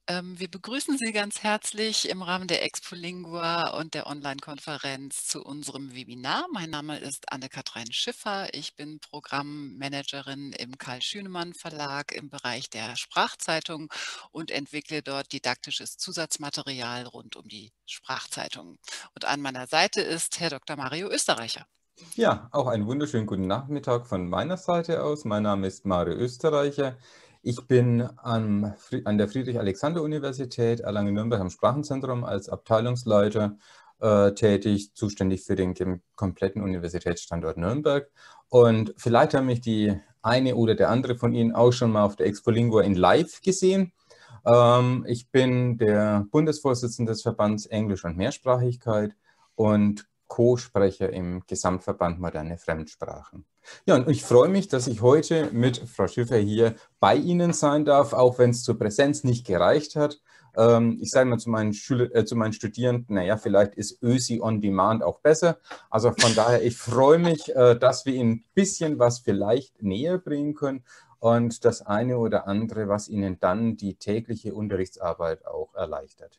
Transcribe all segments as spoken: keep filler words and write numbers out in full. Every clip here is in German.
Ähm, wir begrüßen Sie ganz herzlich im Rahmen der Expolingua und der Online-Konferenz zu unserem Webinar. Mein Name ist Anne-Kathrin Schiffer. Ich bin Programmmanagerin im Karl Schünemann Verlag im Bereich der Sprachzeitung und entwickle dort didaktisches Zusatzmaterial rund um die Sprachzeitung. Und an meiner Seite ist Herr Doktor Mario Österreicher. Ja, auch einen wunderschönen guten Nachmittag von meiner Seite aus. Mein Name ist Mario Österreicher. Ich bin am, an der Friedrich-Alexander-Universität Erlangen-Nürnberg am Sprachenzentrum als Abteilungsleiter äh, tätig, zuständig für den kompletten Universitätsstandort Nürnberg. Und vielleicht haben mich die eine oder der andere von Ihnen auch schon mal auf der Expolingua in Live gesehen. Ähm, ich bin der Bundesvorsitzende des Verbands Englisch und Mehrsprachigkeit und Co-Sprecher im Gesamtverband Moderne Fremdsprachen. Ja, und ich freue mich, dass ich heute mit Frau Schiffer hier bei Ihnen sein darf, auch wenn es zur Präsenz nicht gereicht hat. Ähm, ich sage mal zu meinen, Schüler, äh, zu meinen Studierenden, naja, vielleicht ist ÖSI on Demand auch besser. Also von daher, ich freue mich, äh, dass wir Ihnen ein bisschen was vielleicht näher bringen können und das eine oder andere, was Ihnen dann die tägliche Unterrichtsarbeit auch erleichtert.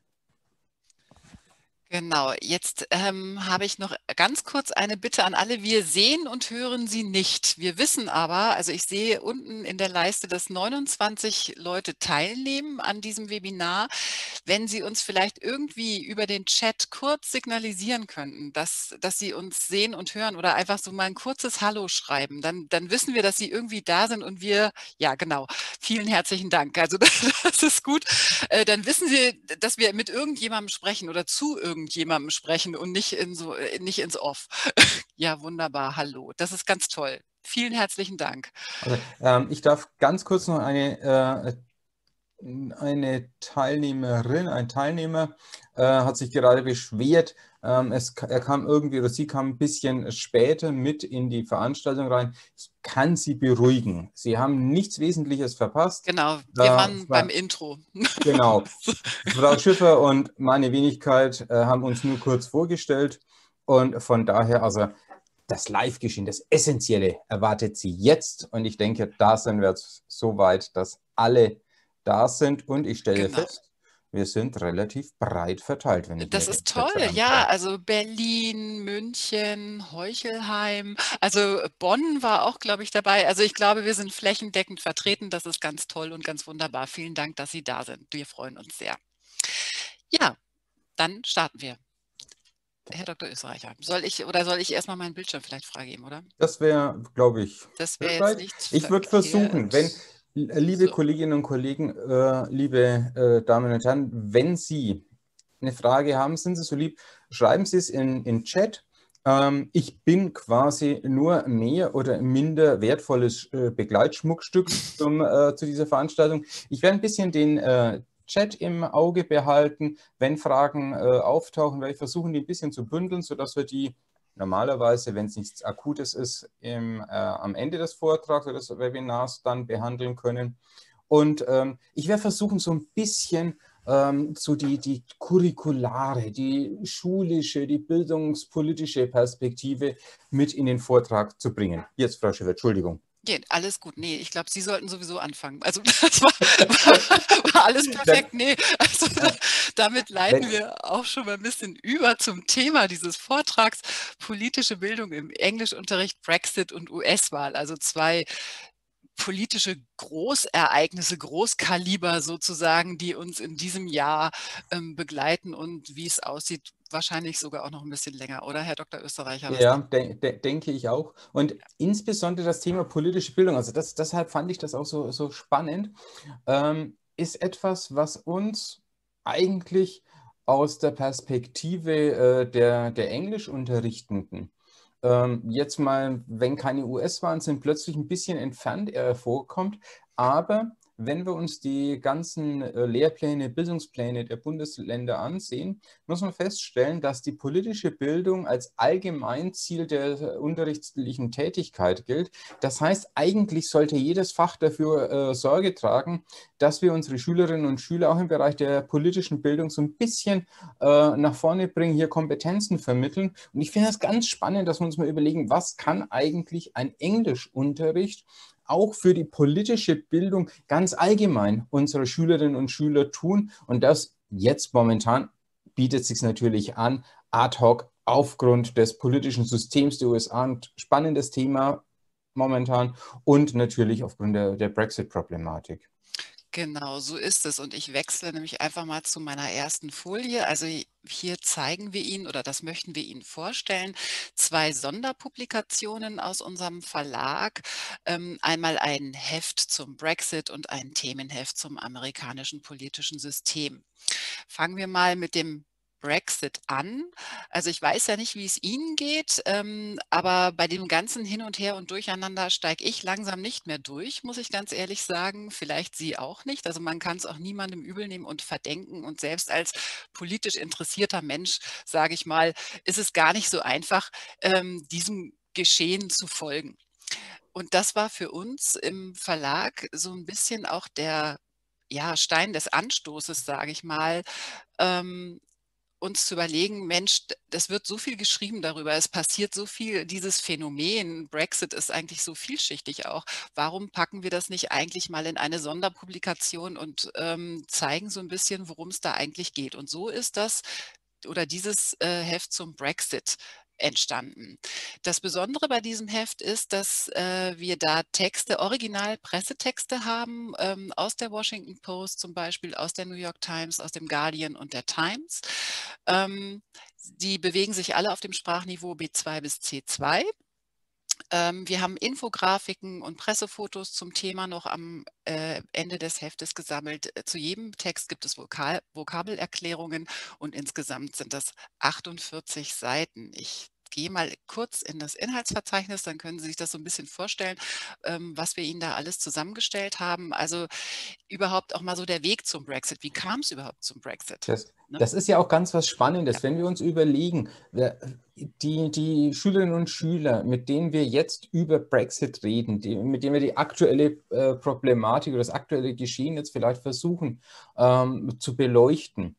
Genau, jetzt ähm, habe ich noch ganz kurz eine Bitte an alle. Wir sehen und hören Sie nicht. Wir wissen aber, also ich sehe unten in der Leiste, dass neunundzwanzig Leute teilnehmen an diesem Webinar. Wenn Sie uns vielleicht irgendwie über den Chat kurz signalisieren könnten, dass, dass Sie uns sehen und hören oder einfach so mal ein kurzes Hallo schreiben, dann, dann wissen wir, dass Sie irgendwie da sind und wir, ja genau, vielen herzlichen Dank. Also das, das ist gut. Äh, dann wissen Sie, dass wir mit irgendjemandem sprechen oder zu irgendjemandem sprechen und nicht, in so, äh, nicht ins Off. Ja, wunderbar. Hallo. Das ist ganz toll. Vielen herzlichen Dank. Also, ähm, ich darf ganz kurz noch eine, äh, eine Teilnehmerin, ein Teilnehmer äh, hat sich gerade beschwert, ähm, es, er kam irgendwie oder sie kam ein bisschen später mit in die Veranstaltung rein. Ich kann Sie beruhigen. Sie haben nichts Wesentliches verpasst. Genau, wir Äh, waren beim Intro. Genau. Frau Schiffer und meine Wenigkeit äh, haben uns nur kurz vorgestellt und von daher, also das Live-Geschehen, das Essentielle erwartet Sie jetzt und ich denke, da sind wir jetzt so weit, dass alle da sind und ich stelle Genau. fest, wir sind relativ breit verteilt, wenn ich mir Das die ist toll, Plätze ja, anschaue. also Berlin, München, Heuchelheim, also Bonn war auch, glaube ich, dabei. Also ich glaube, wir sind flächendeckend vertreten. Das ist ganz toll und ganz wunderbar. Vielen Dank, dass Sie da sind. Wir freuen uns sehr. Ja, dann starten wir. Herr Doktor Österreicher, soll ich oder soll ich erst mal meinen Bildschirm vielleicht freigeben, oder? Das wäre, glaube ich, Das wäre jetzt hilfreich. nichts Ich würde versuchen, wenn, verkehrt. liebe So. Kolleginnen und Kollegen, äh, liebe äh, Damen und Herren, wenn Sie eine Frage haben, sind Sie so lieb, schreiben Sie es in in Chat. Ähm, ich bin quasi nur mehr oder minder wertvolles äh, Begleitschmuckstück zum, äh, zu dieser Veranstaltung. Ich werde ein bisschen den äh, Chat im Auge behalten. Wenn Fragen äh, auftauchen, werde ich versuchen, die ein bisschen zu bündeln, sodass wir die normalerweise, wenn es nichts Akutes ist, im, äh, am Ende des Vortrags oder des Webinars dann behandeln können. Und ähm, ich werde versuchen, so ein bisschen ähm, so die, die curriculare, die schulische, die bildungspolitische Perspektive mit in den Vortrag zu bringen. Jetzt, Frau Schiffer, Entschuldigung. Ja, alles gut. Ne, ich glaube, Sie sollten sowieso anfangen. Also das war war war alles Dann, perfekt. Ne, also da äh, damit leiten wenn, wir auch schon mal 'n bisschen über zum Thema dieses Vortrags: Politische Bildung im Englischunterricht, Brexit und U S-Wahl. Also zwei politische Großereignisse, Großkaliber sozusagen, die uns in diesem Jahr, ähm, begleiten und wie es aussieht, wahrscheinlich sogar auch noch 'n bisschen länger, oder, Herr Doktor Österreicher, was Ja, denken Sie? de de denke ich auch. Und insbesondere das Thema politische Bildung, also das, deshalb fand ich das auch so, so spannend, ähm, ist etwas, was uns eigentlich aus der Perspektive äh, der, der Englischunterrichtenden ähm, jetzt mal, wenn keine U S-Wahlen sind, plötzlich ein bisschen entfernt äh, vorkommt. Aber wenn wir uns die ganzen äh, Lehrpläne, Bildungspläne der Bundesländer ansehen, muss man feststellen, dass die politische Bildung als Allgemeinziel der unterrichtlichen Tätigkeit gilt. Das heißt, eigentlich sollte jedes Fach dafür äh, Sorge tragen, dass wir unsere Schülerinnen und Schüler auch im Bereich der politischen Bildung so ein bisschen äh, nach vorne bringen, hier Kompetenzen vermitteln. Und ich finde das ganz spannend, dass wir uns mal überlegen, was kann eigentlich ein Englischunterricht auch für die politische Bildung ganz allgemein unserer Schülerinnen und Schüler tun. Und das jetzt momentan bietet es sich natürlich an, ad hoc aufgrund des politischen Systems der U S A, ein spannendes Thema momentan und natürlich aufgrund der, der Brexit-Problematik. Genau, so ist es. Und ich wechsle nämlich einfach mal zu meiner ersten Folie. Also hier zeigen wir Ihnen oder das möchten wir Ihnen vorstellen, zwei Sonderpublikationen aus unserem Verlag. Ähm, einmal ein Heft zum Brexit und ein Themenheft zum amerikanischen politischen System. Fangen wir mal mit dem Brexit an. Also ich weiß ja nicht, wie es Ihnen geht, ähm, aber bei dem ganzen Hin und Her und Durcheinander steige ich langsam nicht mehr durch, muss ich ganz ehrlich sagen. Vielleicht Sie auch nicht. Also man kann es auch niemandem übel nehmen und verdenken. Und selbst als politisch interessierter Mensch, sage ich mal, ist es gar nicht so einfach, ähm, diesem Geschehen zu folgen. Und das war für uns im Verlag so ein bisschen auch der, ja, Stein des Anstoßes, sage ich mal, ähm, uns zu überlegen, Mensch, d das wird so viel geschrieben darüber, es passiert so viel, dieses Phänomen Brexit ist eigentlich so vielschichtig auch. Warum packen wir das nicht eigentlich mal in eine Sonderpublikation und, ähm, zeigen so ein bisschen, worum es da eigentlich geht? Und so ist das oder dieses, äh, Heft zum Brexit entstanden. Das Besondere bei diesem Heft ist, dass, äh, wir da Texte, Original-Pressetexte haben, ähm, aus der Washington Post zum Beispiel, aus der New York Times, aus dem Guardian und der Times. Ähm, die bewegen sich alle auf dem Sprachniveau B zwei bis C zwei. Ähm, wir haben Infografiken und Pressefotos zum Thema noch am äh, Ende des Heftes gesammelt. Äh, Zu jedem Text gibt es Vokal Vokabelerklärungen und insgesamt sind das achtundvierzig Seiten. Ich gehe mal kurz in das Inhaltsverzeichnis, dann können Sie sich das so ein bisschen vorstellen, ähm, was wir Ihnen da alles zusammengestellt haben. Also überhaupt auch mal so der Weg zum Brexit. Wie kam es überhaupt zum Brexit? Das, Ne? das ist ja auch ganz was Ja, Spannendes, wenn wir uns überlegen, wer- die, die Schülerinnen und Schüler, mit denen wir jetzt über Brexit reden, die, mit denen wir die aktuelle äh, Problematik oder das aktuelle Geschehen jetzt vielleicht versuchen ähm, zu beleuchten,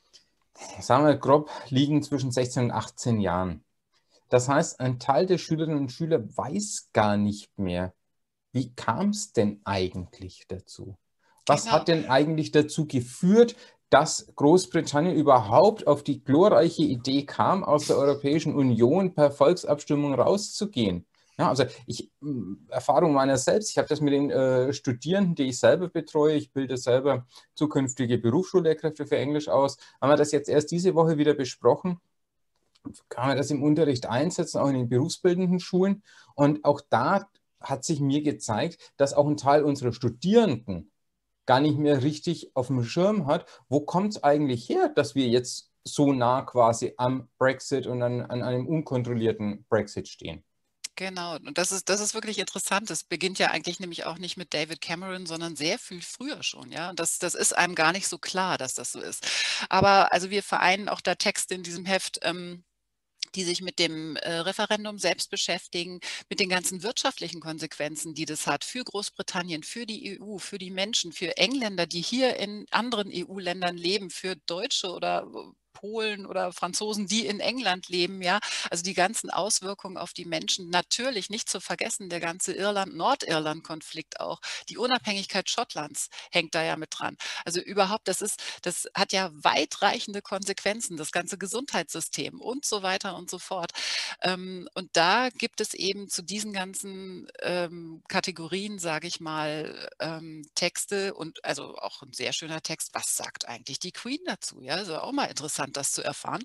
sagen wir grob, liegen zwischen sechzehn und achtzehn Jahren. Das heißt, ein Teil der Schülerinnen und Schüler weiß gar nicht mehr, wie kam es denn eigentlich dazu? Was genau. hat denn eigentlich dazu geführt, dass Großbritannien überhaupt auf die glorreiche Idee kam, aus der Europäischen Union per Volksabstimmung rauszugehen? Ja, also ich, Erfahrung meiner selbst, ich habe das mit den äh, Studierenden, die ich selber betreue, ich bilde selber zukünftige Berufsschullehrkräfte für Englisch aus, haben wir das jetzt erst diese Woche wieder besprochen, kann man das im Unterricht einsetzen, auch in den berufsbildenden Schulen. Und auch da hat sich mir gezeigt, dass auch ein Teil unserer Studierenden gar nicht mehr richtig auf dem Schirm hat, wo kommt es eigentlich her, dass wir jetzt so nah quasi am Brexit und an, an einem unkontrollierten Brexit stehen. Genau, und das ist das ist wirklich interessant. Das beginnt ja eigentlich nämlich auch nicht mit David Cameron, sondern sehr viel früher schon, ja. Und das das ist einem gar nicht so klar, dass das so ist. Aber also wir vereinen auch da Texte in diesem Heft, ähm, die sich mit dem äh, Referendum selbst beschäftigen, mit den ganzen wirtschaftlichen Konsequenzen, die das hat für Großbritannien, für die E U, für die Menschen, für Engländer, die hier in anderen E U-Ländern leben, für Deutsche oder äh, Polen oder Franzosen, die in England leben, ja. Also die ganzen Auswirkungen auf die Menschen. Natürlich nicht zu vergessen, der ganze Irland-Nordirland-Konflikt auch. Die Unabhängigkeit Schottlands hängt da ja mit dran. Also überhaupt, das ist, das hat ja weitreichende Konsequenzen, das ganze Gesundheitssystem und so weiter und so fort. Ähm, und da gibt es eben zu diesen ganzen ähm, Kategorien, sage ich mal, ähm, Texte und also auch ein sehr schöner Text. Was sagt eigentlich die Queen dazu? Ja, also auch mal interessant, das zu erfahren.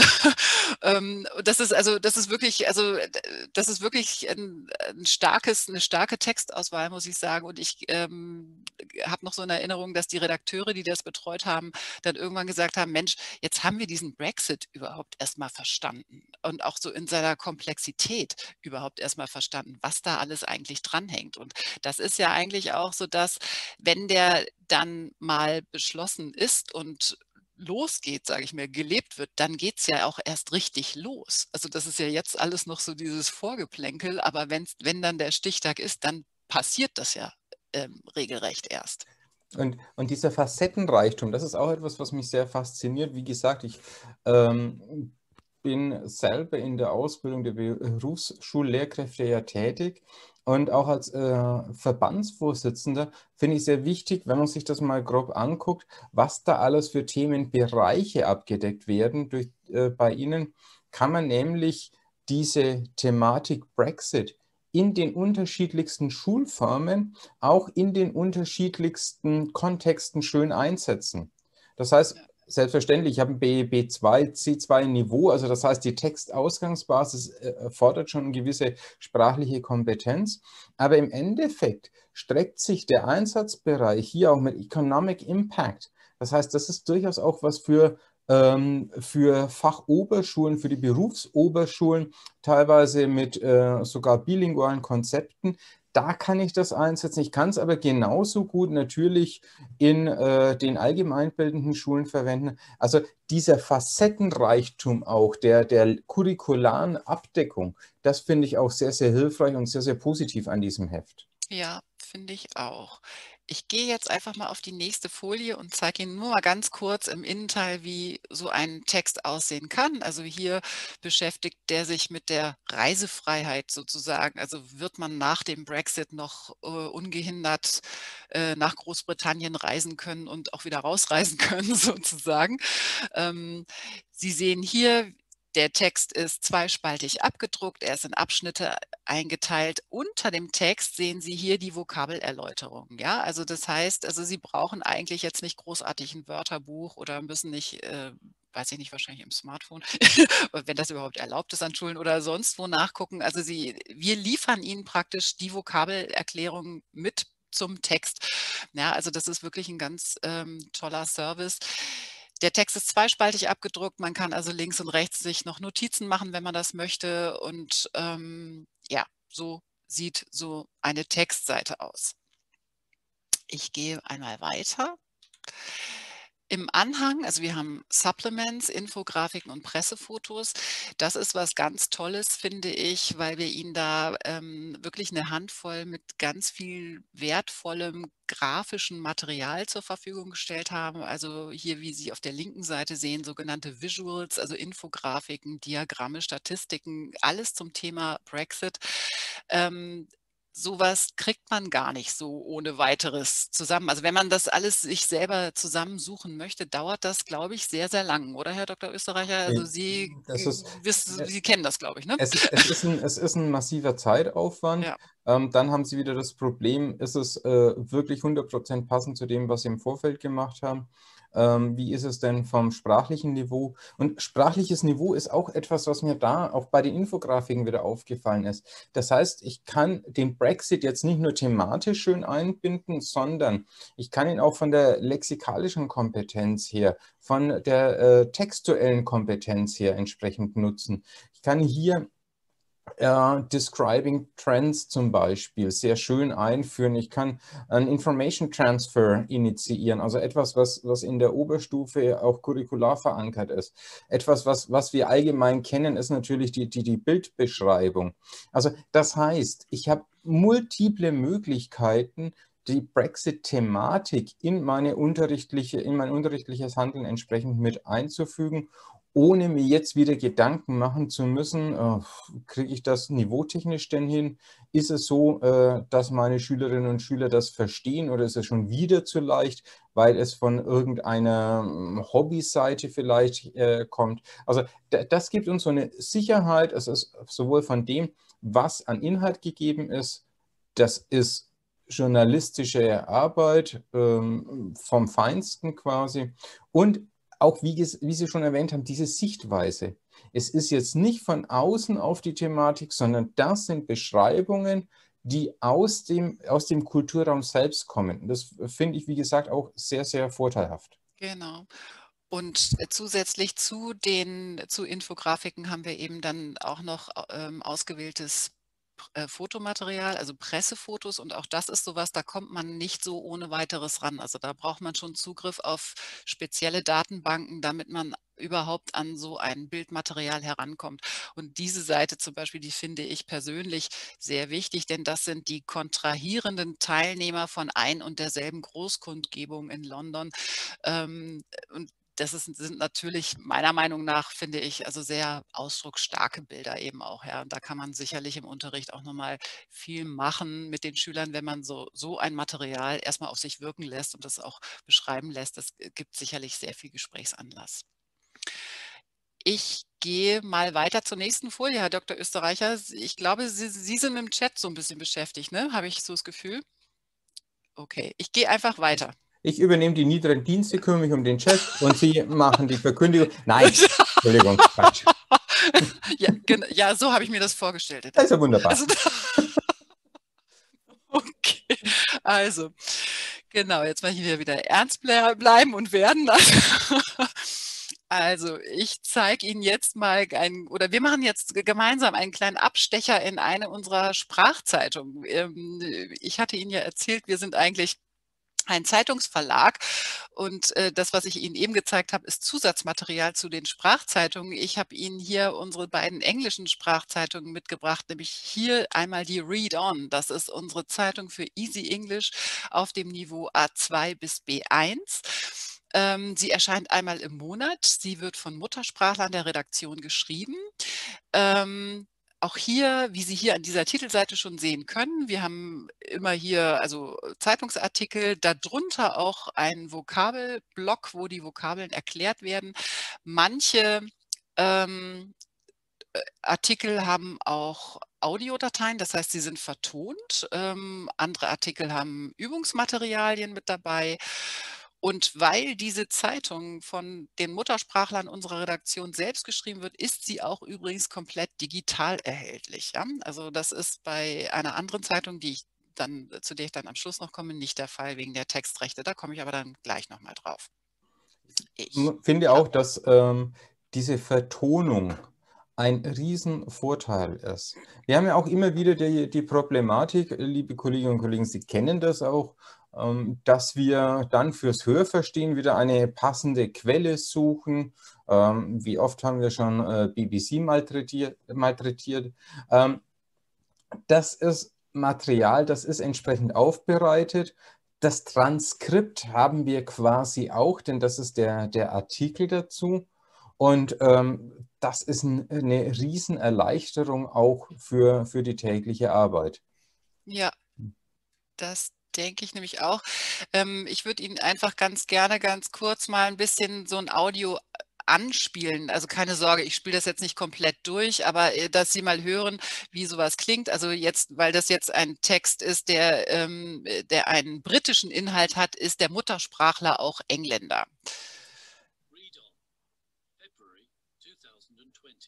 ähm, das ist also, das ist wirklich, also das ist wirklich ein, ein starkes, eine starke Textauswahl, muss ich sagen. Und ich ähm, habe noch so eine Erinnerung, dass die Redakteure, die das betreut haben, dann irgendwann gesagt haben, Mensch, jetzt haben wir diesen Brexit überhaupt erst mal verstanden und auch so in seiner Komplexität überhaupt erst mal verstanden, was da alles eigentlich dranhängt. Und das ist ja eigentlich auch so, dass wenn der dann mal beschlossen ist und losgeht, sage ich mir, gelebt wird, dann geht's ja auch erst richtig los. Also das ist ja jetzt alles noch so dieses Vorgeplänkel, aber wenn's, wenn dann der Stichtag ist, dann passiert das ja ähm, regelrecht erst. Und, und dieser Facettenreichtum, das ist auch etwas, was mich sehr fasziniert. Wie gesagt, ich ähm, bin selber in der Ausbildung der Berufsschullehrkräfte ja tätig und auch als äh, Verbandsvorsitzender finde ich sehr wichtig, wenn man sich das mal grob anguckt, was da alles für Themenbereiche abgedeckt werden. Durch, äh, bei Ihnen kann man nämlich diese Thematik Brexit in den unterschiedlichsten Schulformen, auch in den unterschiedlichsten Kontexten schön einsetzen. Das heißt, Ja. selbstverständlich, ich habe ein B zwei, C zwei Niveau, also das heißt, die Textausgangsbasis erfordert schon eine gewisse sprachliche Kompetenz, aber im Endeffekt streckt sich der Einsatzbereich hier auch mit Economic Impact. Das heißt, das ist durchaus auch was für ähm, für Fachoberschulen, für die Berufsoberschulen, teilweise mit äh, sogar bilingualen Konzepten. Da kann ich das einsetzen. Ich kann es aber genauso gut natürlich in äh, den allgemeinbildenden Schulen verwenden. Also dieser Facettenreichtum auch der, der curricularen Abdeckung, das finde ich auch sehr, sehr hilfreich und sehr, sehr positiv an diesem Heft. Ja, finde ich auch. Ich gehe jetzt einfach mal auf die nächste Folie und zeige Ihnen nur mal ganz kurz im Innenteil, wie so ein Text aussehen kann. Also hier beschäftigt der sich mit der Reisefreiheit sozusagen. Also wird man nach dem Brexit noch äh, ungehindert äh, nach Großbritannien reisen können und auch wieder rausreisen können sozusagen. Ähm, Sie sehen hier, der Text ist zweispaltig abgedruckt, er ist in Abschnitte eingeteilt. Unter dem Text sehen Sie hier die Vokabelerläuterung. Ja, also das heißt, also Sie brauchen eigentlich jetzt nicht großartig ein Wörterbuch oder müssen nicht, äh, weiß ich nicht, wahrscheinlich im Smartphone, wenn das überhaupt erlaubt ist an Schulen oder sonst wo nachgucken. Also Sie, wir liefern Ihnen praktisch die Vokabelerklärung mit zum Text. Ja, also das ist wirklich ein ganz ähm, toller Service. Der Text ist zweispaltig abgedruckt. Man kann also links und rechts sich noch Notizen machen, wenn man das möchte. Und ähm, ja, so sieht so eine Textseite aus. Ich gehe einmal weiter. Im Anhang, also wir haben Supplements, Infografiken und Pressefotos. Das ist was ganz Tolles, finde ich, weil wir Ihnen da ähm, wirklich eine Handvoll mit ganz viel wertvollem grafischen Material zur Verfügung gestellt haben. Also hier, wie Sie auf der linken Seite sehen, sogenannte Visuals, also Infografiken, Diagramme, Statistiken, alles zum Thema Brexit. Ähm, Sowas kriegt man gar nicht so ohne Weiteres zusammen. Also, wenn man das alles sich selber zusammensuchen möchte, dauert das, glaube ich, sehr, sehr lang, oder Herr Doktor Österreicher? Also, Sie, Das äh, ist, wissen Sie kennen das, glaube ich, ne? Es ist, es ist ein, es ist ein massiver Zeitaufwand. Ja, Ähm, dann haben Sie wieder das Problem, ist es äh, wirklich hundert Prozent passend zu dem, was Sie im Vorfeld gemacht haben? Ähm, wie ist es denn vom sprachlichen Niveau? Und sprachliches Niveau ist auch etwas, was mir da auch bei den Infografiken wieder aufgefallen ist. Das heißt, ich kann den Brexit jetzt nicht nur thematisch schön einbinden, sondern ich kann ihn auch von der lexikalischen Kompetenz her, von der äh, textuellen Kompetenz her entsprechend nutzen. Ich kann hier äh, Describing Trends zum Beispiel sehr schön einführen. Ich kann einen Information Transfer initiieren, also etwas, was, was in der Oberstufe auch curricular verankert ist. Etwas, was, was wir allgemein kennen, ist natürlich die, die, die Bildbeschreibung. Also das heißt, ich habe multiple Möglichkeiten, die Brexit-Thematik in meine unterrichtliche, in mein unterrichtliches Handeln entsprechend mit einzufügen, ohne mir jetzt wieder Gedanken machen zu müssen, äh, kriege ich das niveautechnisch denn hin? Ist es so, äh, dass meine Schülerinnen und Schüler das verstehen oder ist es schon wieder zu leicht, weil es von irgendeiner ähm, Hobbyseite vielleicht äh, kommt? Also das gibt uns so eine Sicherheit, es ist sowohl von dem, was an Inhalt gegeben ist, das ist journalistische Arbeit ähm, vom Feinsten quasi und auch, wie, wie Sie schon erwähnt haben, diese Sichtweise. Es ist jetzt nicht von außen auf die Thematik, sondern das sind Beschreibungen, die aus dem, aus dem Kulturraum selbst kommen. Das finde ich, wie gesagt, auch sehr, sehr vorteilhaft. genau. Und äh, zusätzlich zu den zu Infografiken haben wir eben dann auch noch ähm, ausgewähltes äh, Fotomaterial, also Pressefotos, und auch das ist sowas, da kommt man nicht so ohne Weiteres ran. Also da braucht man schon Zugriff auf spezielle Datenbanken, damit man überhaupt an so ein Bildmaterial herankommt. Und diese Seite zum Beispiel, die finde ich persönlich sehr wichtig, denn das sind die kontrahierenden Teilnehmer von ein und derselben Großkundgebung in London. Ähm, und das ist, sind natürlich meiner Meinung nach, finde ich, also sehr ausdrucksstarke Bilder eben auch. Ja. Und da kann man sicherlich im Unterricht auch nochmal viel machen mit den Schülern, wenn man so, so ein Material erstmal auf sich wirken lässt und das auch beschreiben lässt. Das gibt sicherlich sehr viel Gesprächsanlass. Ich gehe mal weiter zur nächsten Folie, Herr Doktor Österreicher. Ich glaube, Sie, Sie sind mit dem Chat so ein bisschen beschäftigt, ne? Habe ich so das Gefühl? Okay, ich gehe einfach weiter. Ich übernehme die niederen Dienste, kümmere mich um den Chat und Sie machen die Verkündigung. Nein, Entschuldigung, Quatsch. Ja, ja, so habe ich mir das vorgestellt. Das ist ja wunderbar. Also, okay, also, genau, jetzt möchte ich wieder ernst bleiben und werden. Also, ich zeige Ihnen jetzt mal ein, oder wir machen jetzt gemeinsam einen kleinen Abstecher in eine unserer Sprachzeitungen. Ich hatte Ihnen ja erzählt, wir sind eigentlich ein Zeitungsverlag und äh, das, was ich Ihnen eben gezeigt habe, ist Zusatzmaterial zu den Sprachzeitungen. Ich habe Ihnen hier unsere beiden englischen Sprachzeitungen mitgebracht, nämlich hier einmal die Read On. Das ist unsere Zeitung für Easy English auf dem Niveau A zwei bis B eins. Ähm, sie erscheint einmal im Monat. Sie wird von Muttersprachlern der Redaktion geschrieben. Ähm, Auch hier, wie Sie hier an dieser Titelseite schon sehen können, wir haben immer hier also Zeitungsartikel, darunter auch einen Vokabelblock, wo die Vokabeln erklärt werden. Manche ähm, Artikel haben auch Audiodateien, das heißt, sie sind vertont. Ähm, andere Artikel haben Übungsmaterialien mit dabei. Und weil diese Zeitung von den Muttersprachlern unserer Redaktion selbst geschrieben wird, ist sie auch übrigens komplett digital erhältlich. Ja? Also das ist bei einer anderen Zeitung, die ich dann, zu der ich dann am Schluss noch komme, nicht der Fall wegen der Textrechte. Da komme ich aber dann gleich nochmal drauf. Ich finde auch, dass ähm, diese Vertonung ein Riesenvorteil ist. Wir haben ja auch immer wieder die, die Problematik, liebe Kolleginnen und Kollegen, Sie kennen das auch, ähm, dass wir dann fürs Hörverstehen wieder eine passende Quelle suchen. Ähm, wie oft haben wir schon äh, B B C malträtiert? malträtiert. Ähm, das ist Material, das ist entsprechend aufbereitet. Das Transkript haben wir quasi auch, denn das ist der, der Artikel dazu. Und ähm, das ist ein, eine Riesenerleichterung auch für, für die tägliche Arbeit. Ja, das denke ich nämlich auch. Ähm, ich würde Ihnen einfach ganz gerne ganz kurz mal ein bisschen so ein Audio anspielen. Also keine Sorge, ich spiele das jetzt nicht komplett durch, aber äh, dass Sie mal hören, wie sowas klingt. Also jetzt, weil das jetzt ein Text ist, der, ähm, der einen britischen Inhalt hat, ist der Muttersprachler auch Engländer. Read on. February twenty twenty.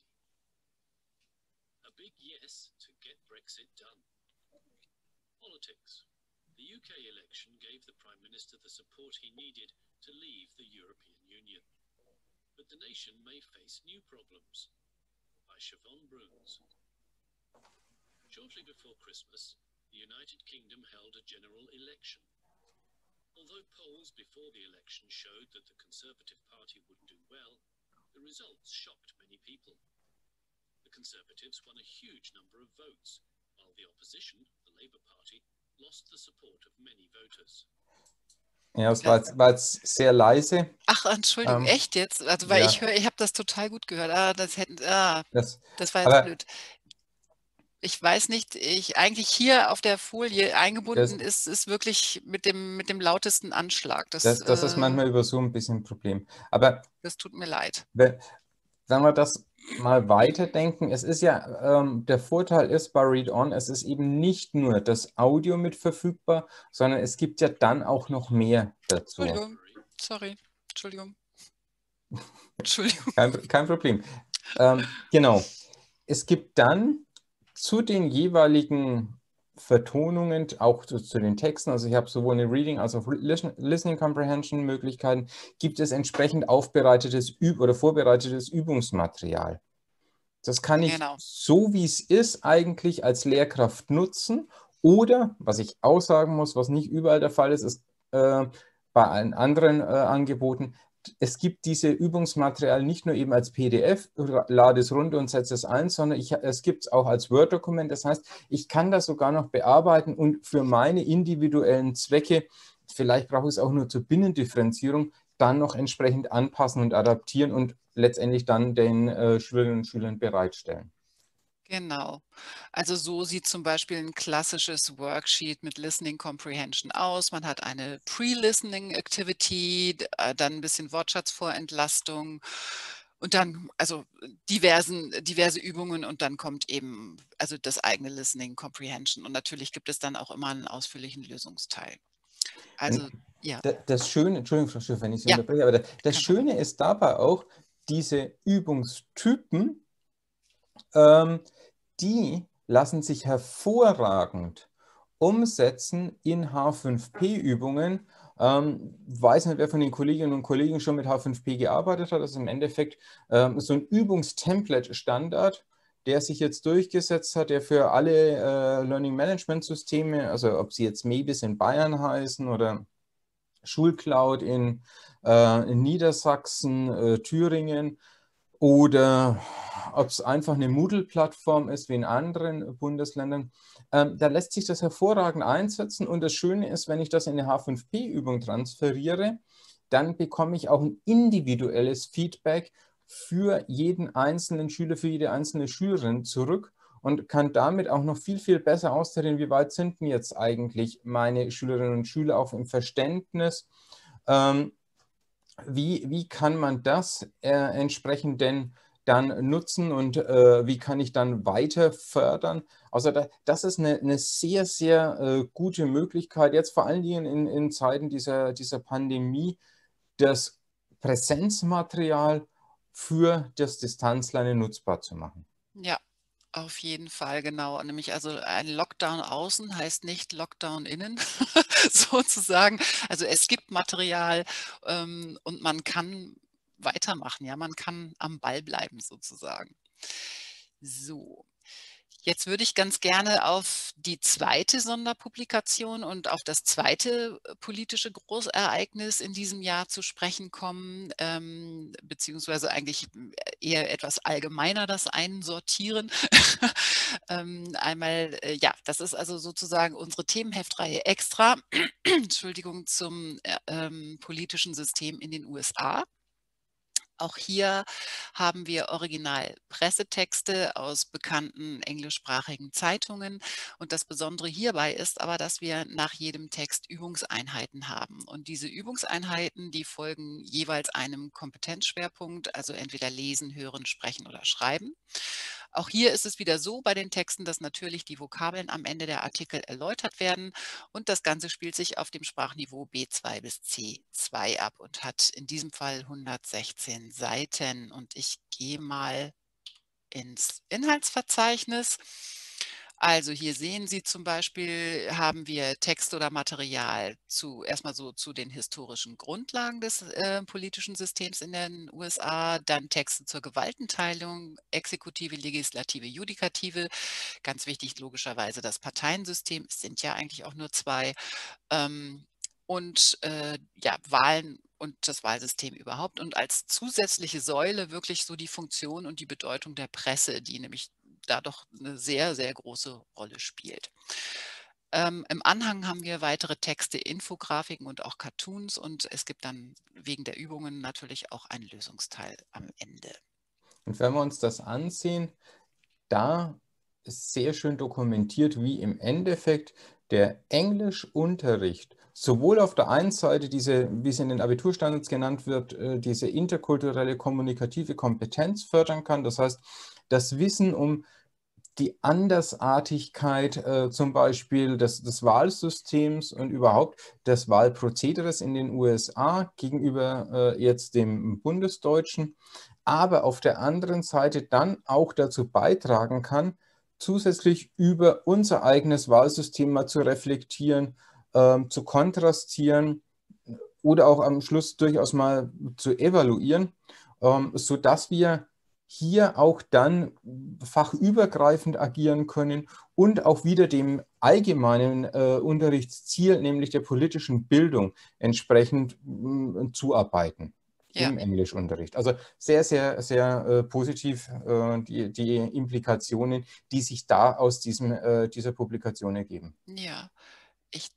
A big yes to get Brexit done. Politics. The U K election gave the Prime Minister the support he needed to leave the European Union. But the nation may face new problems. By Siobhan Bruns. Shortly before Christmas, the United Kingdom held a general election. Although polls before the election showed that the Conservative Party would do well, the results shocked many people. The Conservatives won a huge number of votes, while the opposition, the Labour Party, lost the support of many voters. Ja, es war jetzt, war jetzt sehr leise. Ach, Entschuldigung, Ähm, echt jetzt? Also weil ja. ich höre, ich habe das total gut gehört. Ah, das hätten, ah, Das, das war jetzt aber blöd. Ich weiß nicht, ich eigentlich hier auf der Folie eingebunden das, ist, ist wirklich mit dem, mit dem lautesten Anschlag. Das, das, das äh, ist manchmal über Zoom ein bisschen ein Problem. Aber das tut mir leid. wenn, wenn wir das mal weiterdenken, es ist ja, ähm, der Vorteil ist bei Read On, es ist eben nicht nur das Audio mit verfügbar, sondern es gibt ja dann auch noch mehr dazu. Entschuldigung, sorry, Entschuldigung. Entschuldigung. Kein, kein Problem. Ähm, genau. Es gibt dann zu den jeweiligen Vertonungen, auch zu, zu den Texten, also ich habe sowohl eine Reading als auch Listening Comprehension Möglichkeiten, gibt es entsprechend aufbereitetes Üb oder vorbereitetes Übungsmaterial. Das kann ich Genau. so, wie es ist, eigentlich als Lehrkraft nutzen. Oder, was ich auch sagen muss, was nicht überall der Fall ist, ist äh, bei allen anderen äh, Angeboten, es gibt diese Übungsmaterial nicht nur eben als P D F, lade es runter und setze es ein, sondern ich, es gibt es auch als Word-Dokument. Das heißt, ich kann das sogar noch bearbeiten und für meine individuellen Zwecke, vielleicht brauche ich es auch nur zur Binnendifferenzierung, dann noch entsprechend anpassen und adaptieren und letztendlich dann den äh, Schülerinnen und Schülern bereitstellen. Genau. Also so sieht zum Beispiel ein klassisches Worksheet mit Listening Comprehension aus. Man hat eine Pre-Listening Activity, d- äh, dann ein bisschen Wortschatzvorentlastung und dann also diversen, diverse Übungen und dann kommt eben also das eigene Listening Comprehension. Und natürlich gibt es dann auch immer einen ausführlichen Lösungsteil. Und Also ja, da- das Schöne, Entschuldigung, Frau Schiff, wenn ich Sie ja, unterbreche, aber da- das kein Problem. Schöne ist dabei auch, diese Übungstypen, ähm, die lassen sich hervorragend umsetzen in H fünf P-Übungen. Ähm, weiß nicht, wer von den Kolleginnen und Kollegen schon mit H fünf P gearbeitet hat. Das ist im Endeffekt ähm, so ein Übungstemplate-Standard, der sich jetzt durchgesetzt hat, der für alle äh, Learning Management Systeme, also ob sie jetzt MEBIS in Bayern heißen oder Schulcloud in, äh, in Niedersachsen, äh, Thüringen, oder ob es einfach eine Moodle-Plattform ist wie in anderen Bundesländern. Ähm, da lässt sich das hervorragend einsetzen. Und das Schöne ist, wenn ich das in eine H fünf P-Übung transferiere, dann bekomme ich auch ein individuelles Feedback für jeden einzelnen Schüler, für jede einzelne Schülerin zurück und kann damit auch noch viel, viel besser austarieren, wie weit sind denn jetzt eigentlich meine Schülerinnen und Schüler auch im Verständnis. Ähm, wie, wie kann man das äh, entsprechend denn dann nutzen und äh, wie kann ich dann weiter fördern? Also da, das ist eine, eine sehr, sehr äh, gute Möglichkeit, jetzt vor allen Dingen in, in Zeiten dieser, dieser Pandemie, das Präsenzmaterial für das Distanzlernen nutzbar zu machen. Ja, auf jeden Fall, genau. Nämlich also ein Lockdown außen heißt nicht Lockdown innen sozusagen. Also es gibt Material ähm, und man kann weitermachen, ja, man kann am Ball bleiben sozusagen. So. Jetzt würde ich ganz gerne auf die zweite Sonderpublikation und auf das zweite äh, politische Großereignis in diesem Jahr zu sprechen kommen, ähm, beziehungsweise eigentlich eher etwas allgemeiner das einsortieren. ähm, einmal, äh, ja, das ist also sozusagen unsere Themenheftreihe extra, Entschuldigung, zum äh, ähm, politischen System in den U S A. Auch hier haben wir Original-Pressetexte aus bekannten englischsprachigen Zeitungen. Und das Besondere hierbei ist aber, dass wir nach jedem Text Übungseinheiten haben. Und diese Übungseinheiten, die folgen jeweils einem Kompetenzschwerpunkt, also entweder lesen, hören, sprechen oder schreiben. Auch hier ist es wieder so bei den Texten, dass natürlich die Vokabeln am Ende der Artikel erläutert werden und das Ganze spielt sich auf dem Sprachniveau B zwei bis C zwei ab und hat in diesem Fall hundertsechzehn Seiten. Und ich gehe mal ins Inhaltsverzeichnis. Also hier sehen Sie zum Beispiel, haben wir Text oder Material zu erstmal so zu den historischen Grundlagen des äh, politischen Systems in den U S A, dann Texte zur Gewaltenteilung, Exekutive, Legislative, Judikative. Ganz wichtig logischerweise das Parteiensystem, es sind ja eigentlich auch nur zwei. Ähm, und äh, ja, Wahlen und das Wahlsystem überhaupt und als zusätzliche Säule wirklich so die Funktion und die Bedeutung der Presse, die nämlich da doch eine sehr, sehr große Rolle spielt. Ähm, im Anhang haben wir weitere Texte, Infografiken und auch Cartoons und es gibt dann wegen der Übungen natürlich auch einen Lösungsteil am Ende. Und wenn wir uns das ansehen, da ist sehr schön dokumentiert, wie im Endeffekt der Englischunterricht sowohl auf der einen Seite diese, wie es in den Abiturstandards genannt wird, äh, diese interkulturelle kommunikative Kompetenz fördern kann. Das heißt, das Wissen um die Andersartigkeit äh, zum Beispiel des, des Wahlsystems und überhaupt des Wahlprozederes in den U S A gegenüber äh, jetzt dem Bundesdeutschen, aber auf der anderen Seite dann auch dazu beitragen kann, zusätzlich über unser eigenes Wahlsystem mal zu reflektieren, ähm, zu kontrastieren oder auch am Schluss durchaus mal zu evaluieren, ähm, sodass wir hier auch dann fachübergreifend agieren können und auch wieder dem allgemeinen äh, Unterrichtsziel, nämlich der politischen Bildung, entsprechend mh, zuarbeiten Ja. im Englischunterricht. Also sehr, sehr, sehr äh, positiv äh, die, die Implikationen, die sich da aus diesem, äh, dieser Publikation ergeben. Ja, ich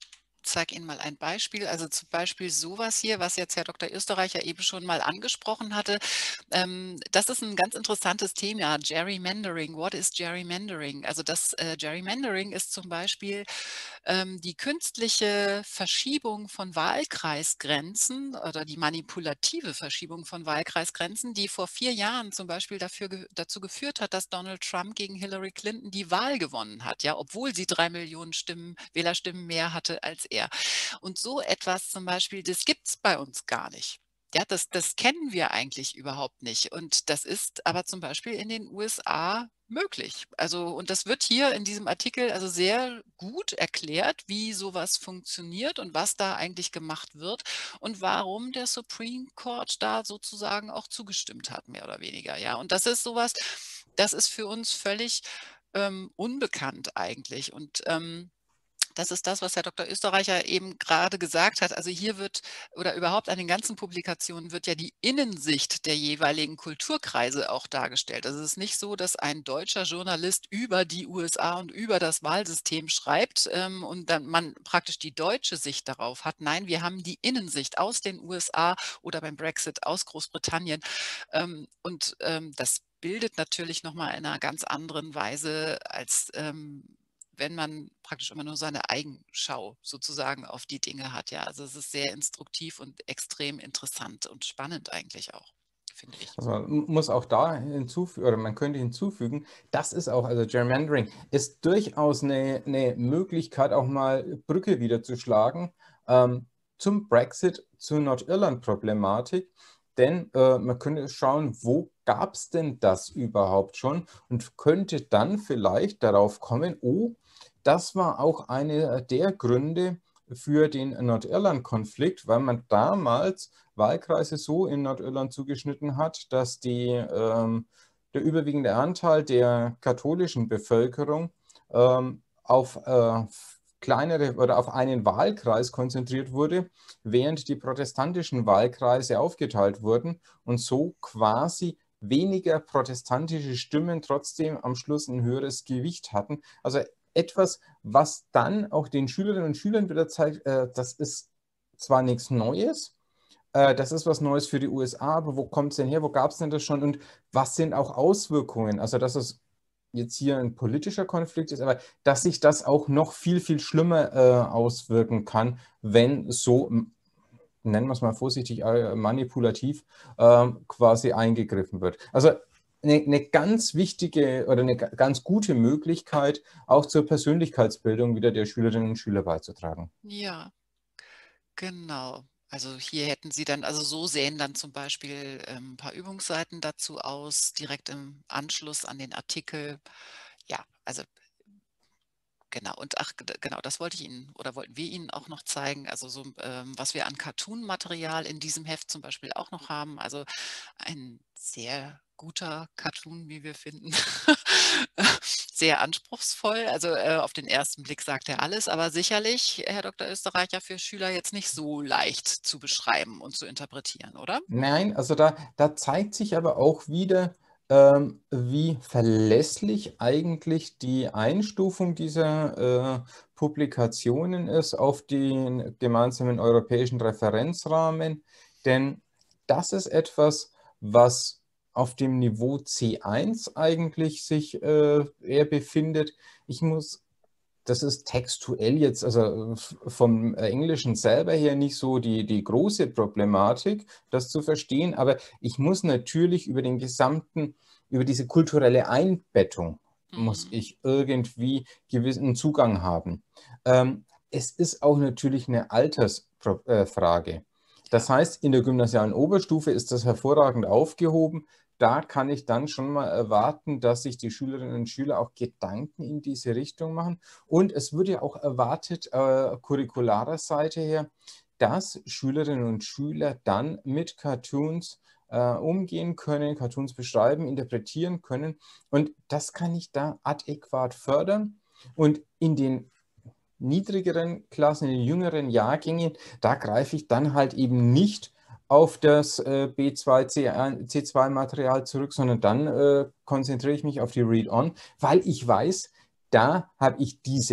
zeige Ihnen mal ein Beispiel. Also zum Beispiel sowas hier, was jetzt Herr Doktor Österreicher eben schon mal angesprochen hatte. Ähm, das ist ein ganz interessantes Thema, Gerrymandering. What is Gerrymandering? Also das äh, Gerrymandering ist zum Beispiel ähm, die künstliche Verschiebung von Wahlkreisgrenzen oder die manipulative Verschiebung von Wahlkreisgrenzen, die vor vier Jahren zum Beispiel dafür, ge- dazu geführt hat, dass Donald Trump gegen Hillary Clinton die Wahl gewonnen hat, ja, obwohl sie drei Millionen Stimmen, Wählerstimmen mehr hatte als er. Und so etwas zum Beispiel, das gibt es bei uns gar nicht. Ja, das, das kennen wir eigentlich überhaupt nicht. Und das ist aber zum Beispiel in den U S A möglich. Also, und das wird hier in diesem Artikel also sehr gut erklärt, wie sowas funktioniert und was da eigentlich gemacht wird und warum der Supreme Court da sozusagen auch zugestimmt hat, mehr oder weniger. Ja, und das ist sowas, das ist für uns völlig ähm, unbekannt eigentlich. Und ähm, das ist das, was Herr Doktor Österreicher eben gerade gesagt hat. Also hier wird oder überhaupt an den ganzen Publikationen wird ja die Innensicht der jeweiligen Kulturkreise auch dargestellt. Also es ist nicht so, dass ein deutscher Journalist über die U S A und über das Wahlsystem schreibt ähm, und dann man praktisch die deutsche Sicht darauf hat. Nein, wir haben die Innensicht aus den U S A oder beim Brexit aus Großbritannien. Ähm, und ähm, das bildet natürlich nochmal in einer ganz anderen Weise als ähm, wenn man praktisch immer nur seine Eigenschau sozusagen auf die Dinge hat. Ja, also es ist sehr instruktiv und extrem interessant und spannend eigentlich auch, finde ich. Also man muss auch da hinzufügen, oder man könnte hinzufügen, das ist auch, also Gerrymandering ist durchaus eine, eine Möglichkeit, auch mal Brücke wieder zu schlagen ähm, zum Brexit, zur Nordirland-Problematik. Denn äh, man könnte schauen, wo gab es denn das überhaupt schon und könnte dann vielleicht darauf kommen, oh, das war auch einer der Gründe für den Nordirland-Konflikt, weil man damals Wahlkreise so in Nordirland zugeschnitten hat, dass die, ähm, der überwiegende Anteil der katholischen Bevölkerung ähm, auf äh, kleinere oder auf einen Wahlkreis konzentriert wurde, während die protestantischen Wahlkreise aufgeteilt wurden und so quasi weniger protestantische Stimmen trotzdem am Schluss ein höheres Gewicht hatten. Also etwas, was dann auch den Schülerinnen und Schülern wieder zeigt, äh, das ist zwar nichts Neues, äh, das ist was Neues für die U S A, aber wo kommt es denn her? Wo gab es denn das schon? Und was sind auch Auswirkungen? Also, dass es jetzt hier ein politischer Konflikt ist, aber dass sich das auch noch viel, viel schlimmer äh, auswirken kann, wenn so, nennen wir es mal vorsichtig, äh, manipulativ äh, quasi eingegriffen wird. Also eine, eine ganz wichtige oder eine ganz gute Möglichkeit, auch zur Persönlichkeitsbildung wieder der Schülerinnen und Schüler beizutragen. Ja, genau. Also hier hätten Sie dann, also so sehen dann zum Beispiel ähm, ein paar Übungsseiten dazu aus, direkt im Anschluss an den Artikel. Ja, also genau. Und ach, g- genau, das wollte ich Ihnen oder wollten wir Ihnen auch noch zeigen. Also so, ähm, was wir an Cartoon-Material in diesem Heft zum Beispiel auch noch haben. Also ein sehr guter Cartoon, wie wir finden. Sehr anspruchsvoll. Also äh, auf den ersten Blick sagt er alles, aber sicherlich, Herr Doktor Österreicher, für Schüler jetzt nicht so leicht zu beschreiben und zu interpretieren, oder? Nein, also da, da zeigt sich aber auch wieder, ähm, wie verlässlich eigentlich die Einstufung dieser äh, Publikationen ist auf den gemeinsamen europäischen Referenzrahmen. Denn das ist etwas, was auf dem Niveau C eins eigentlich sich äh, eher befindet. Ich muss Das ist textuell jetzt, also vom Englischen selber her nicht so die, die große Problematik, das zu verstehen, aber ich muss natürlich über den gesamten, über diese kulturelle Einbettung, muss Mhm. ich irgendwie gewissen Zugang haben. Ähm, es ist auch natürlich eine Altersfrage. Das Ja. heißt, in der gymnasialen Oberstufe ist das hervorragend aufgehoben. Da kann ich dann schon mal erwarten, dass sich die Schülerinnen und Schüler auch Gedanken in diese Richtung machen. Und es wird ja auch erwartet, äh, curricularer Seite her, dass Schülerinnen und Schüler dann mit Cartoons äh, umgehen können, Cartoons beschreiben, interpretieren können. Und das kann ich da adäquat fördern. Und in den niedrigeren Klassen, in den jüngeren Jahrgängen, da greife ich dann halt eben nicht auf das äh, B zwei, C zwei Material zurück, sondern dann äh, konzentriere ich mich auf die Read-On, weil ich weiß, da habe ich diese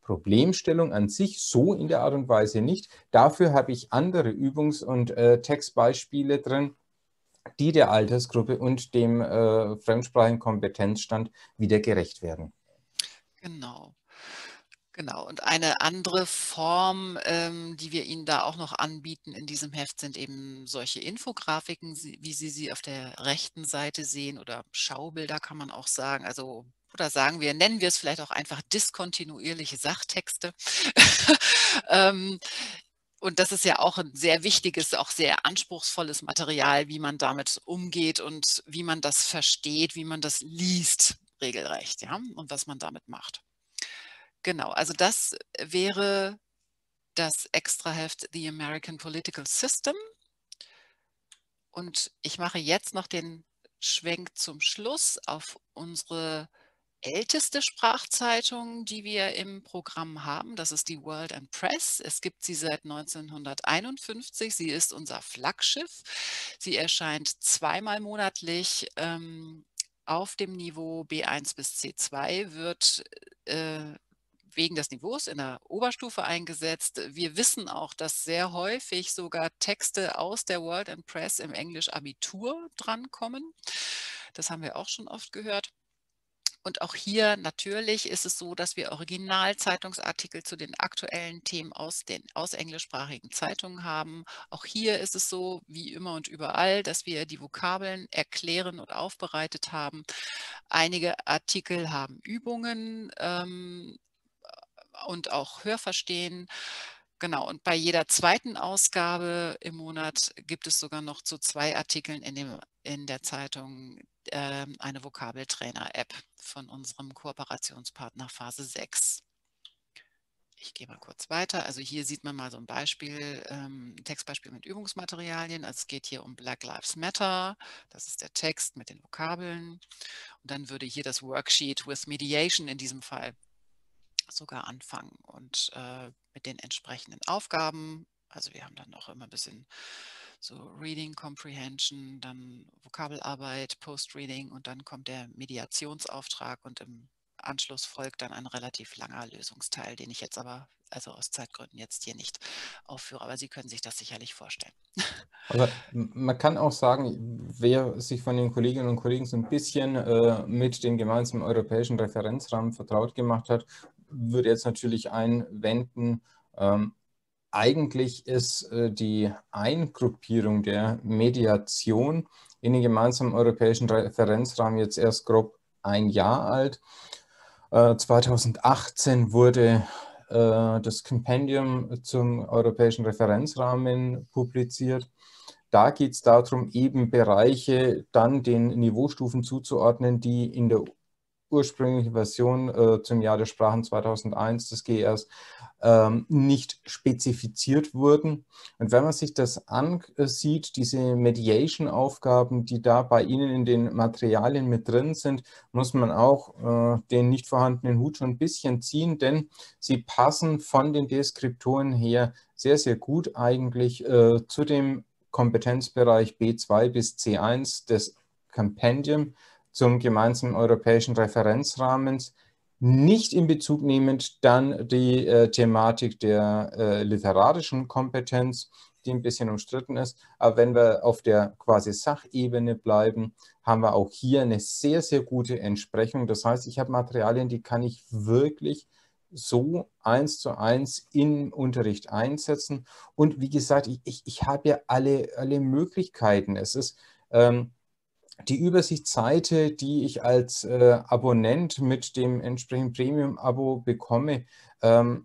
Problemstellung an sich so in der Art und Weise nicht. Dafür habe ich andere Übungs- und äh, Textbeispiele drin, die der Altersgruppe und dem äh, fremdsprachigen Kompetenzstand wieder gerecht werden. Genau. Genau, und eine andere Form, ähm, die wir Ihnen da auch noch anbieten in diesem Heft, sind eben solche Infografiken, sie- wie Sie sie auf der rechten Seite sehen, oder Schaubilder kann man auch sagen. Also, oder sagen wir, nennen wir es vielleicht auch einfach diskontinuierliche Sachtexte. ähm, und das ist ja auch ein sehr wichtiges, auch sehr anspruchsvolles Material, wie man damit umgeht und wie man das versteht, wie man das liest, regelrecht, ja, und was man damit macht. Genau, also das wäre das Extraheft The American Political System. Und ich mache jetzt noch den Schwenk zum Schluss auf unsere älteste Sprachzeitung, die wir im Programm haben. Das ist die World and Press. Es gibt sie seit neunzehnhunderteinundfünfzig. Sie ist unser Flaggschiff. Sie erscheint zweimal monatlich ähm, auf dem Niveau B eins bis C zwei, wird äh, wegen des Niveaus in der Oberstufe eingesetzt. Wir wissen auch, dass sehr häufig sogar Texte aus der World and Press im Englisch-Abitur drankommen. Das haben wir auch schon oft gehört. Und auch hier natürlich ist es so, dass wir Originalzeitungsartikel zu den aktuellen Themen aus den aus englischsprachigen Zeitungen haben. Auch hier ist es so, wie immer und überall, dass wir die Vokabeln erklären und aufbereitet haben. Einige Artikel haben Übungen ähm, und auch Hörverstehen. Genau, und bei jeder zweiten Ausgabe im Monat gibt es sogar noch zu zwei Artikeln in, dem, in der Zeitung äh, eine Vokabeltrainer-App von unserem Kooperationspartner Phase sechs. Ich gehe mal kurz weiter. Also hier sieht man mal so ein Beispiel, ähm, ein Textbeispiel mit Übungsmaterialien. Also es geht hier um Black Lives Matter. Das ist der Text mit den Vokabeln. Und dann würde hier das Worksheet with Mediation in diesem Fall sogar anfangen und äh, mit den entsprechenden Aufgaben. Also wir haben dann auch immer ein bisschen so Reading Comprehension, dann Vokabelarbeit, Post-Reading, und dann kommt der Mediationsauftrag und im Anschluss folgt dann ein relativ langer Lösungsteil, den ich jetzt aber, also aus Zeitgründen, jetzt hier nicht aufführe, aber Sie können sich das sicherlich vorstellen. Aber man kann auch sagen, wer sich von den Kolleginnen und Kollegen so ein bisschen äh, mit dem gemeinsamen europäischen Referenzrahmen vertraut gemacht hat, würde jetzt natürlich einwenden, ähm, eigentlich ist äh, die Eingruppierung der Mediation in den gemeinsamen europäischen Referenzrahmen jetzt erst grob ein Jahr alt. Äh, zweitausendachtzehn wurde äh, das Kompendium zum europäischen Referenzrahmen publiziert. Da geht es darum, eben Bereiche dann den Niveaustufen zuzuordnen, die in der ursprünglichen Version äh, zum Jahr der Sprachen zweitausendeins des G Rs ähm, nicht spezifiziert wurden. Und wenn man sich das ansieht, diese Mediation-Aufgaben, die da bei Ihnen in den Materialien mit drin sind, muss man auch äh, den nicht vorhandenen Hut schon ein bisschen ziehen, denn sie passen von den Deskriptoren her sehr, sehr gut eigentlich äh, zu dem Kompetenzbereich B zwei bis C eins des Compendium zum gemeinsamen europäischen Referenzrahmens, nicht in Bezug nehmend dann die äh, Thematik der äh, literarischen Kompetenz, die ein bisschen umstritten ist. Aber wenn wir auf der quasi Sachebene bleiben, haben wir auch hier eine sehr, sehr gute Entsprechung. Das heißt, ich habe Materialien, die kann ich wirklich so eins zu eins im Unterricht einsetzen. Und wie gesagt, ich, ich, ich habe ja alle, alle Möglichkeiten. Es ist ähm, die Übersichtsseite, die ich als äh, Abonnent mit dem entsprechenden Premium-Abo bekomme, ähm,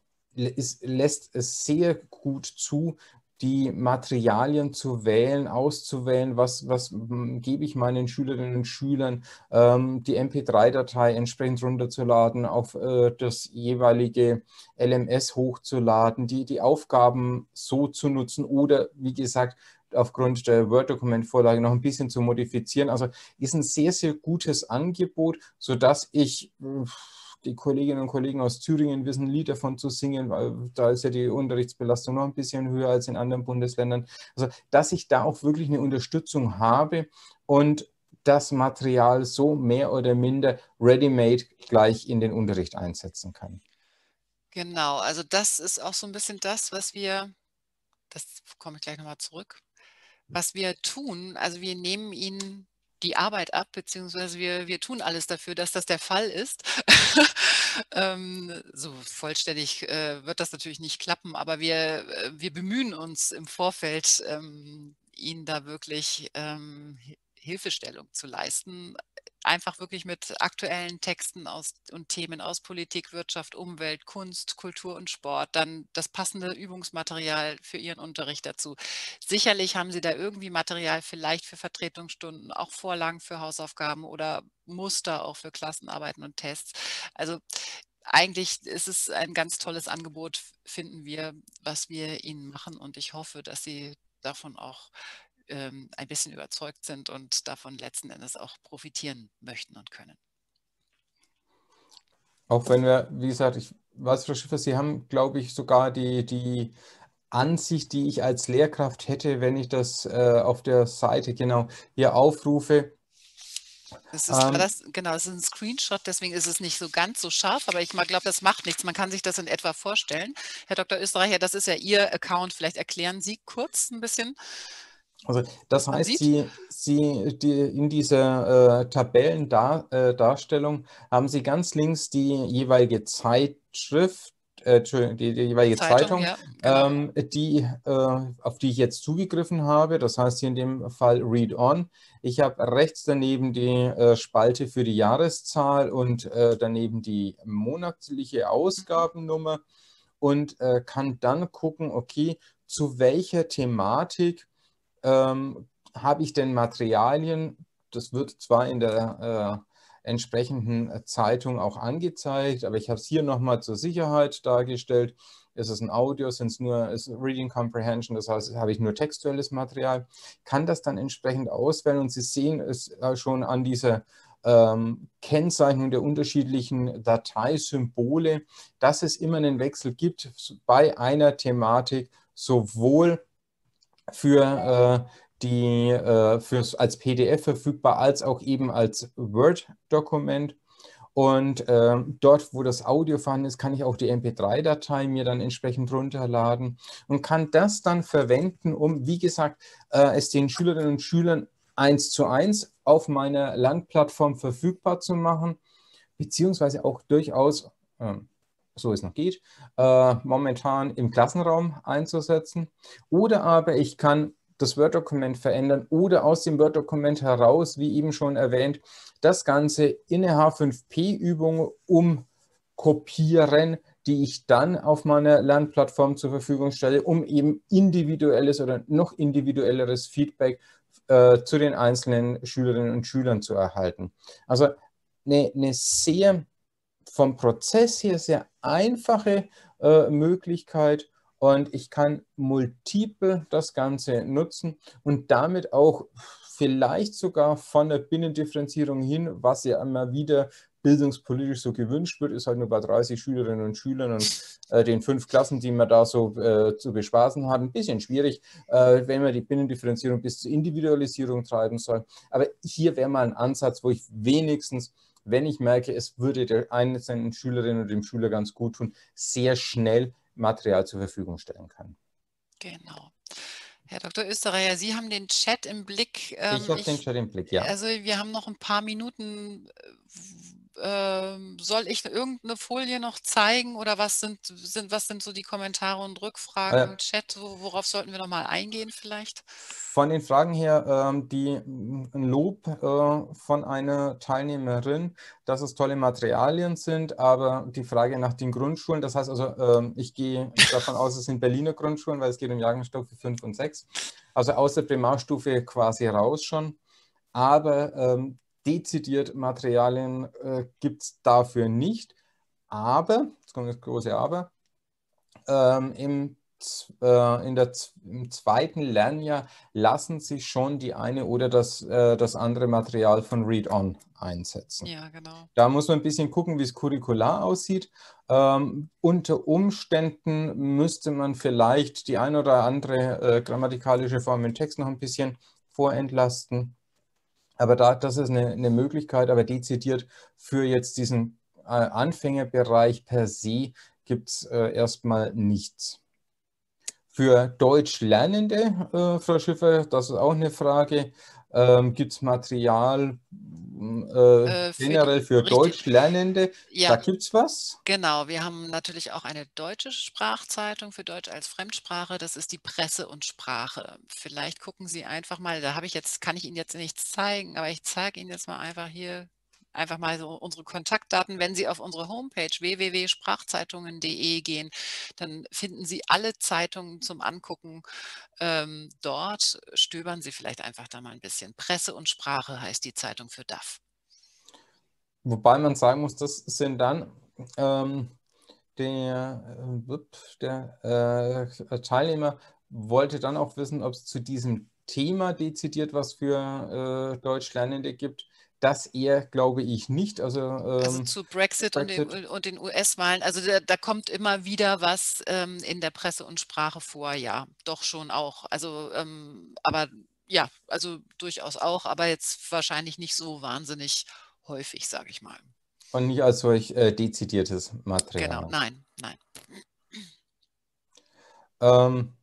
ist, lässt es sehr gut zu, die Materialien zu wählen, auszuwählen, was, was gebe ich meinen Schülerinnen und Schülern, ähm, die M P drei Datei entsprechend runterzuladen, auf äh, das jeweilige L M S hochzuladen, die, die Aufgaben so zu nutzen oder, wie gesagt, aufgrund der Word-Dokument-Vorlage noch ein bisschen zu modifizieren. Also ist ein sehr, sehr gutes Angebot, sodass ich... Die Kolleginnen und Kollegen aus Thüringen wissen, ein Lied davon zu singen, weil da ist ja die Unterrichtsbelastung noch ein bisschen höher als in anderen Bundesländern. Also, dass ich da auch wirklich eine Unterstützung habe und das Material so mehr oder minder ready-made gleich in den Unterricht einsetzen kann. Genau, also das ist auch so ein bisschen das, was wir das komme ich gleich noch mal zurück, was wir tun. Also, wir nehmen ihnen die Arbeit ab, beziehungsweise wir wir tun alles dafür, dass das der Fall ist. Ähm, so vollständig, äh, wird das natürlich nicht klappen, aber wir äh, wir bemühen uns im Vorfeld, ähm, ihnen da wirklich, ähm, Hi Hilfestellung zu leisten. Einfach wirklich mit aktuellen Texten aus und Themen aus Politik, Wirtschaft, Umwelt, Kunst, Kultur und Sport, dann das passende Übungsmaterial für ihren Unterricht dazu. Sicherlich haben Sie da irgendwie Material vielleicht für Vertretungsstunden, auch Vorlagen für Hausaufgaben oder Muster auch für Klassenarbeiten und Tests. Also, eigentlich ist es ein ganz tolles Angebot, f finden wir, was wir Ihnen machen, und ich hoffe, dass Sie davon auch, ähm, ein bisschen überzeugt sind und davon letzten Endes auch profitieren möchten und können. Auch wenn wir, wie gesagt, ich weiß, Frau Schiffer, Sie haben, glaube ich, sogar die, die Ansicht, die ich als Lehrkraft hätte, wenn ich das äh, auf der Seite genau hier aufrufe. Es ist war Ähm, das genau, es ist 'n Screenshot, deswegen ist es nicht so ganz so scharf, aber ich glaube, das macht nichts. Man kann sich das in etwa vorstellen. Herr Doktor Österreicher, das ist ja Ihr Account. Vielleicht erklären Sie kurz ein bisschen, Also das was man heißt, sieht? Sie, Sie die, in dieser äh, Tabellendarstellung haben Sie ganz links die jeweilige Zeitschrift, äh, Entschuldigung, die, die jeweilige Zeitung, Zeitung, ja, genau. ähm, die, äh, auf die ich jetzt zugegriffen habe. Das heißt hier in dem Fall Read On. Ich habe rechts daneben die äh, Spalte für die Jahreszahl und äh, daneben die monatliche Mhm. Ausgabennummer und äh, kann dann gucken, okay, zu welcher Thematik ähm, habe ich denn Materialien? Das wird zwar in der äh, entsprechenden Zeitung auch angezeigt, aber ich habe es hier nochmal zur Sicherheit dargestellt. Ist es ein Audio, sind es nur ist Reading Comprehension, das heißt, habe ich nur textuelles Material, kann das dann entsprechend auswählen und Sie sehen es äh, schon an dieser ähm, Kennzeichnung der unterschiedlichen Dateisymbole, dass es immer einen Wechsel gibt bei einer Thematik, sowohl für äh, die äh, fürs, als P D F verfügbar, als auch eben als Word-Dokument. Und äh, dort, wo das Audio vorhanden ist, kann ich auch die M P drei Datei mir dann entsprechend runterladen und kann das dann verwenden, um, wie gesagt, äh, es den Schülerinnen und Schülern eins zu eins auf meiner Lernplattform verfügbar zu machen, beziehungsweise auch durchaus, äh, so es noch geht, äh, momentan im Klassenraum einzusetzen. Oder aber ich kann das Word-Dokument verändern oder aus dem Word-Dokument heraus, wie eben schon erwähnt, das Ganze in eine H fünf P-Übung umkopieren, die ich dann auf meiner Lernplattform zur Verfügung stelle, um eben individuelles oder noch individuelleres Feedback äh, zu den einzelnen Schülerinnen und Schülern zu erhalten. Also eine, eine sehr vom Prozess her sehr einfache äh, Möglichkeit und ich kann multiple das Ganze nutzen und damit auch vielleicht sogar von der Binnendifferenzierung hin, was ja immer wieder bildungspolitisch so gewünscht wird, ist halt nur bei dreißig Schülerinnen und Schülern und äh, den fünf Klassen, die man da so äh, zu bespaßen hat, ein bisschen schwierig, äh, wenn man die Binnendifferenzierung bis zur Individualisierung treiben soll. Aber hier wäre mal ein Ansatz, wo ich wenigstens, wenn ich merke, es würde der einzelnen Schülerin oder dem Schüler ganz gut tun, sehr schnell Material zur Verfügung stellen kann. Genau. Herr Doktor Österreicher, Sie haben den Chat im Blick. Ich Ähm, habe den ich Chat im Blick, ja. also, wir haben noch ein paar Minuten. Ähm, soll ich irgendeine Folie noch zeigen oder was sind sind was sind so die Kommentare und Rückfragen Äh, im Chat? Wo worauf sollten wir noch mal eingehen vielleicht? Von den Fragen her, ähm, die ein Lob äh, von einer Teilnehmerin, dass es tolle Materialien sind, aber die Frage nach den Grundschulen, das heißt also, ähm, ich gehe davon aus, es sind Berliner Grundschulen, weil es geht um Jahrgangsstufe fünf und sechs, also aus der Primarstufe quasi raus schon, aber ähm, dezidiert Materialien äh, gibt es dafür nicht, aber, jetzt kommt das große Aber, ähm, im, äh, in der, im zweiten Lernjahr lassen sich schon die eine oder das, äh, das andere Material von Read On einsetzen. Ja, genau. Da muss man ein bisschen gucken, wie es curricular aussieht. Ähm, unter Umständen müsste man vielleicht die ein oder andere äh, grammatikalische Form im Text noch ein bisschen vorentlasten. Aber da, das ist eine, eine Möglichkeit, aber dezidiert für jetzt diesen äh, Anfängerbereich per se gibt gibt es äh, erstmal nichts. Für Deutschlernende, äh, Frau Schiffer, das ist auch eine Frage, ähm, gibt es Material äh, Äh, für die, generell für richtig, Deutschlernende? ja, Da gibt es was? genau. Wir haben natürlich auch eine deutsche Sprachzeitung für Deutsch als Fremdsprache. Das ist die Presse und Sprache. Vielleicht gucken Sie einfach mal, da habe ich jetzt, kann ich Ihnen jetzt nichts zeigen, aber ich zeige Ihnen jetzt mal einfach hier einfach mal so unsere Kontaktdaten. Wenn Sie auf unsere Homepage w w w punkt sprachzeitungen punkt de gehen, dann finden Sie alle Zeitungen zum Angucken. Ähm, dort stöbern Sie vielleicht einfach da mal ein bisschen. Presse und Sprache heißt die Zeitung für D A F. Wobei man sagen muss, das sind dann ähm, der, äh, der äh, Teilnehmer wollte dann auch wissen, ob es zu diesem Thema dezidiert was für äh, Deutschlernende gibt. Das eher glaube ich nicht. Also, ähm, Also zu Brexit, Brexit. und den, und den U S-Wahlen, also da, da kommt immer wieder was ähm, in der Presse und Sprache vor, ja, doch schon auch. Also, ähm, aber ja, also durchaus auch, aber jetzt wahrscheinlich nicht so wahnsinnig häufig, sage ich mal. Und nicht als solch äh, dezidiertes Genau, Material. nein, nein. Ähm,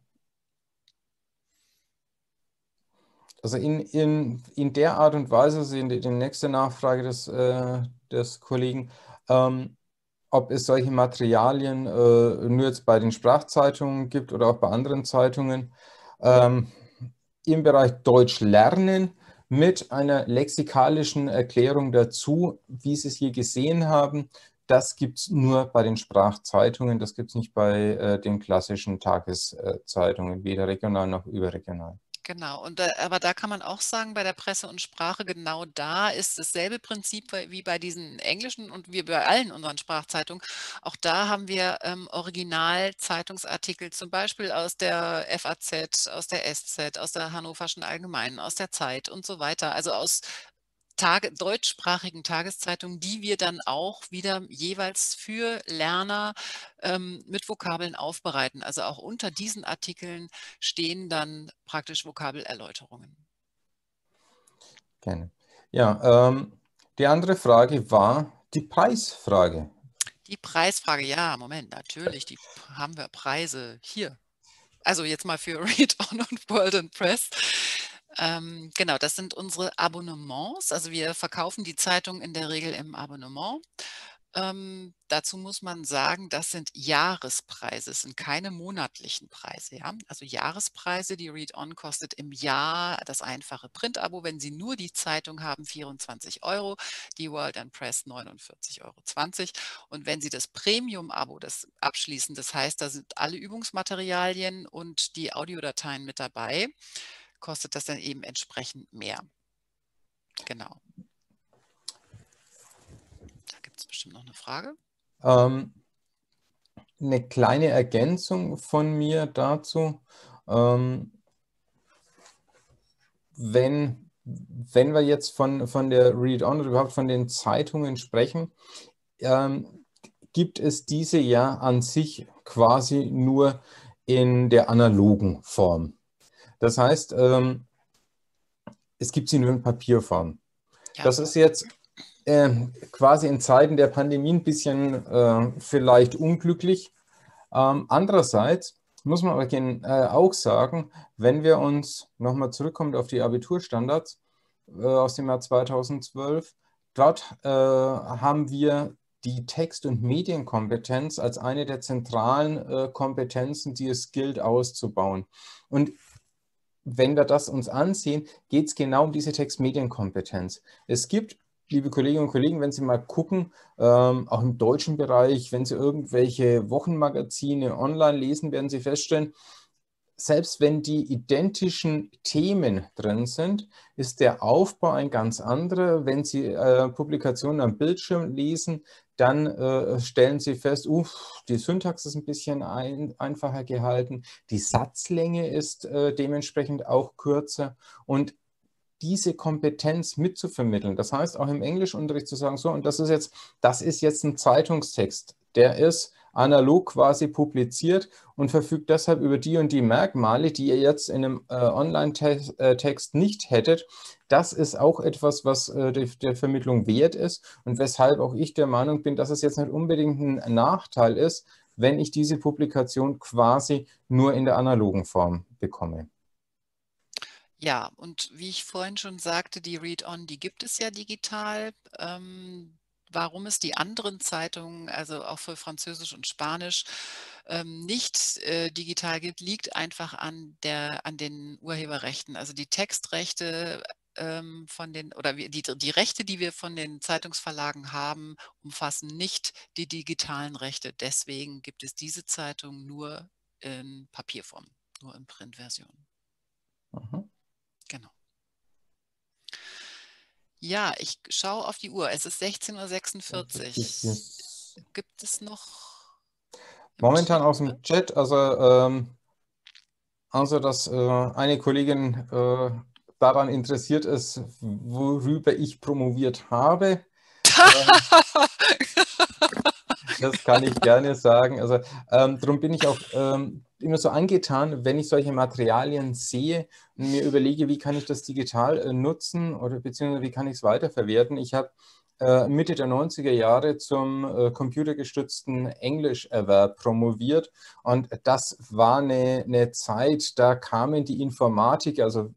also in, in, in der Art und Weise, also in die, die nächste Nachfrage des, äh, des Kollegen, ähm, ob es solche Materialien äh, nur jetzt bei den Sprachzeitungen gibt oder auch bei anderen Zeitungen. Ähm, im Bereich Deutsch lernen mit einer lexikalischen Erklärung dazu, wie Sie es hier gesehen haben. Das gibt es nur bei den Sprachzeitungen, das gibt es nicht bei äh, den klassischen Tageszeitungen, weder regional noch überregional. Genau, und da, aber da kann man auch sagen, bei der Presse und Sprache, genau da ist dasselbe Prinzip wie bei diesen englischen und wie bei allen unseren Sprachzeitungen. Auch da haben wir ähm, Original-Zeitungsartikel, zum Beispiel aus der F A Z, aus der S Z, aus der Hannoverschen Allgemeinen, aus der Zeit und so weiter. Also aus Tage, deutschsprachigen Tageszeitungen, die wir dann auch wieder jeweils für Lerner ähm, mit Vokabeln aufbereiten. Also auch unter diesen Artikeln stehen dann praktisch Vokabelerläuterungen. Gerne. Ja, ähm, die andere Frage war die Preisfrage. Die Preisfrage, ja, Moment, natürlich, die haben wir Preise hier. Also jetzt mal für Read On und World and Press. Ähm, genau, das sind unsere Abonnements. Also wir verkaufen die Zeitung in der Regel im Abonnement. Ähm, dazu muss man sagen, das sind Jahrespreise, es sind keine monatlichen Preise. Ja? Also Jahrespreise, die Read On kostet im Jahr das einfache Printabo, wenn Sie nur die Zeitung haben, vierundzwanzig Euro, die World and Press neunundvierzig Euro zwanzig. Und wenn Sie das Premium-Abo das abschließen, das heißt, da sind alle Übungsmaterialien und die Audiodateien mit dabei, kostet das dann eben entsprechend mehr. Genau. Da gibt es bestimmt noch eine Frage. Ähm, eine kleine Ergänzung von mir dazu. Ähm, wenn, wenn wir jetzt von, von der Read-On oder überhaupt von den Zeitungen sprechen, ähm, gibt es diese ja an sich quasi nur in der analogen Form. Das heißt, ähm, es gibt sie nur in Papierform. Ja. Das ist jetzt äh, quasi in Zeiten der Pandemie ein bisschen äh, vielleicht unglücklich. Ähm, andererseits muss man aber gen, äh, auch sagen, wenn wir uns nochmal zurückkommen auf die Abiturstandards äh, aus dem Jahr zweitausendzwölf, dort äh, haben wir die Text- und Medienkompetenz als eine der zentralen äh, Kompetenzen, die es gilt auszubauen. Und wenn wir das uns ansehen, geht es genau um diese Text-Medienkompetenz. Es gibt, liebe Kolleginnen und Kollegen, wenn Sie mal gucken, ähm, auch im deutschen Bereich, wenn Sie irgendwelche Wochenmagazine online lesen, werden Sie feststellen, selbst wenn die identischen Themen drin sind, ist der Aufbau ein ganz anderer. Wenn Sie äh, Publikationen am Bildschirm lesen, dann äh, stellen Sie fest, uff, die Syntax ist ein bisschen ein, einfacher gehalten, die Satzlänge ist äh, dementsprechend auch kürzer und diese Kompetenz mitzuvermitteln. Das heißt, auch im Englischunterricht zu sagen, so, und das ist jetzt, das ist jetzt ein Zeitungstext, der ist analog quasi publiziert und verfügt deshalb über die und die Merkmale, die ihr jetzt in einem äh, Online-Text nicht hättet. Das ist auch etwas, was äh, der, der Vermittlung wert ist und weshalb auch ich der Meinung bin, dass es jetzt nicht unbedingt ein Nachteil ist, wenn ich diese Publikation quasi nur in der analogen Form bekomme. Ja, und wie ich vorhin schon sagte, die Read-On, die gibt es ja digital. Ähm, warum es die anderen Zeitungen, also auch für Französisch und Spanisch, ähm, nicht äh, digital gibt, liegt einfach an der, an den Urheberrechten. Also die Textrechte ähm, von den, oder wir- die, die Rechte, die wir von den Zeitungsverlagen haben, umfassen nicht die digitalen Rechte. Deswegen gibt es diese Zeitung nur in Papierform, nur in Printversion. Mhm. Genau. Ja, ich schaue auf die Uhr. Es ist sechzehn Uhr sechsundvierzig. Gibt es noch im Momentan Chat? aus dem Chat, also, ähm, also dass äh, eine Kollegin äh, daran interessiert ist, worüber ich promoviert habe. Ähm, Das kann ich gerne sagen. Also ähm, darum bin ich auch ähm, immer so angetan, wenn ich solche Materialien sehe und mir überlege, wie kann ich das digital äh, nutzen oder beziehungsweise wie kann ich es weiterverwerten. Ich habe äh, Mitte der neunziger Jahre zum äh, computergestützten Englischerwerb promoviert und das war eine, eine Zeit, da kamen die Informatiker, also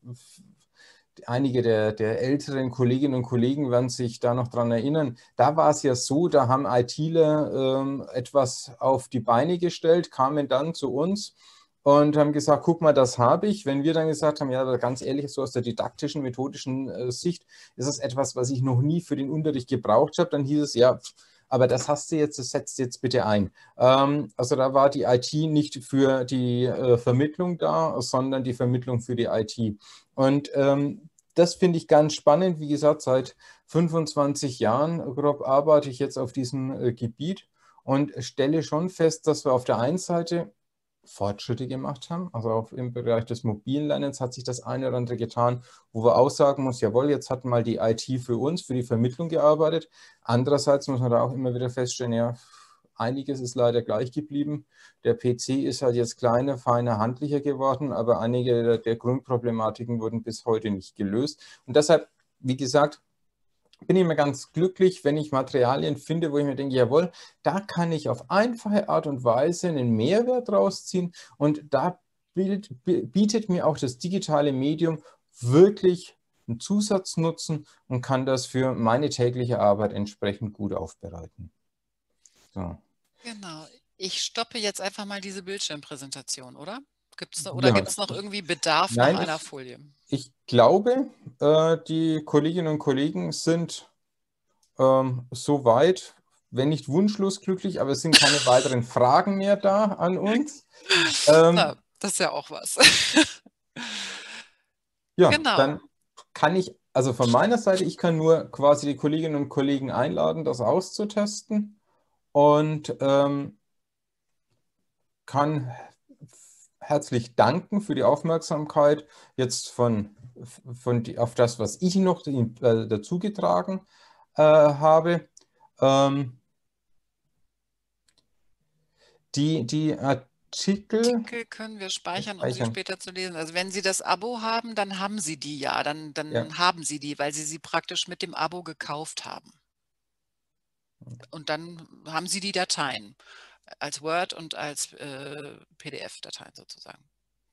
einige der, der älteren Kolleginnen und Kollegen werden sich da noch dran erinnern. Da war es ja so, da haben ITler ähm, etwas auf die Beine gestellt, kamen dann zu uns und haben gesagt, guck mal, das habe ich. Wenn wir dann gesagt haben, ja, ganz ehrlich, so aus der didaktischen, methodischen äh, Sicht ist es etwas, was ich noch nie für den Unterricht gebraucht habe, dann hieß es, ja, aber das hast du jetzt, das setzt jetzt bitte ein. Ähm, also da war die I T nicht für die äh, Vermittlung da, sondern die Vermittlung für die I T. Und ähm, das finde ich ganz spannend. Wie gesagt, seit fünfundzwanzig Jahren grob arbeite ich jetzt auf diesem äh, Gebiet und stelle schon fest, dass wir auf der einen Seite Fortschritte gemacht haben. Also auch im Bereich des mobilen Lernens hat sich das eine oder andere getan, wo wir auch sagen muss, jawohl, jetzt hat mal die I T für uns, für die Vermittlung gearbeitet. Andererseits muss man da auch immer wieder feststellen, ja, einiges ist leider gleich geblieben. Der P C ist halt jetzt kleiner, feiner, handlicher geworden, aber einige der, der Grundproblematiken wurden bis heute nicht gelöst. Und deshalb, wie gesagt, bin ich immer ganz glücklich, wenn ich Materialien finde, wo ich mir denke, jawohl, da kann ich auf einfache Art und Weise einen Mehrwert rausziehen und da bietet mir auch das digitale Medium wirklich einen Zusatznutzen und kann das für meine tägliche Arbeit entsprechend gut aufbereiten. So. Genau. Ich stoppe jetzt einfach mal diese Bildschirmpräsentation, oder? Gibt's noch, oder Ja, gibt es noch irgendwie Bedarf nach nein, einer ich, Folie? ich glaube, äh, die Kolleginnen und Kollegen sind ähm, soweit, wenn nicht wunschlos glücklich, aber es sind keine weiteren Fragen mehr da an uns. Na, Ähm, das ist ja auch was. ja, Genau. dann kann ich, also von meiner Seite, ich kann nur quasi die Kolleginnen und Kollegen einladen, das auszutesten und ähm, kann herzlich danken für die Aufmerksamkeit jetzt von, von die, auf das, was ich noch äh, dazu getragen äh, habe. Ähm, die, die Artikel Artikel können wir speichern, um sie speichern. später zu lesen. Also wenn Sie das Abo haben, dann haben Sie die ja, dann, Ja. dann haben Sie die, weil Sie sie praktisch mit dem Abo gekauft haben. Und dann haben Sie die Dateien als Word und als äh, P D F-Dateien sozusagen.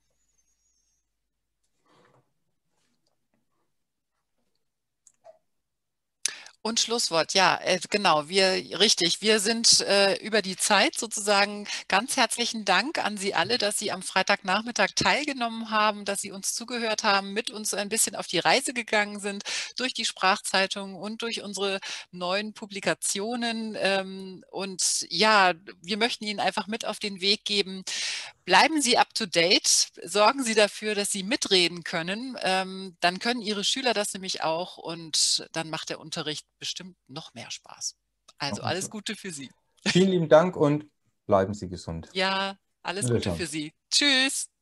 Und Schlusswort, ja, äh, genau, wir, richtig, wir sind äh, über die Zeit sozusagen. Ganz herzlichen Dank an Sie alle, dass Sie am Freitagnachmittag teilgenommen haben, dass Sie uns zugehört haben, mit uns ein bisschen auf die Reise gegangen sind, durch die Sprachzeitung und durch unsere neuen Publikationen. Ähm, und ja, wir möchten Ihnen einfach mit auf den Weg geben, bleiben Sie up to date, sorgen Sie dafür, dass Sie mitreden können. Ähm, dann können Ihre Schüler das nämlich auch und dann macht der Unterricht bestimmt noch mehr Spaß. Also Machen alles so. Gute für Sie. Vielen lieben Dank und bleiben Sie gesund. Ja, alles Gute Wiederschauen. für Sie. Tschüss.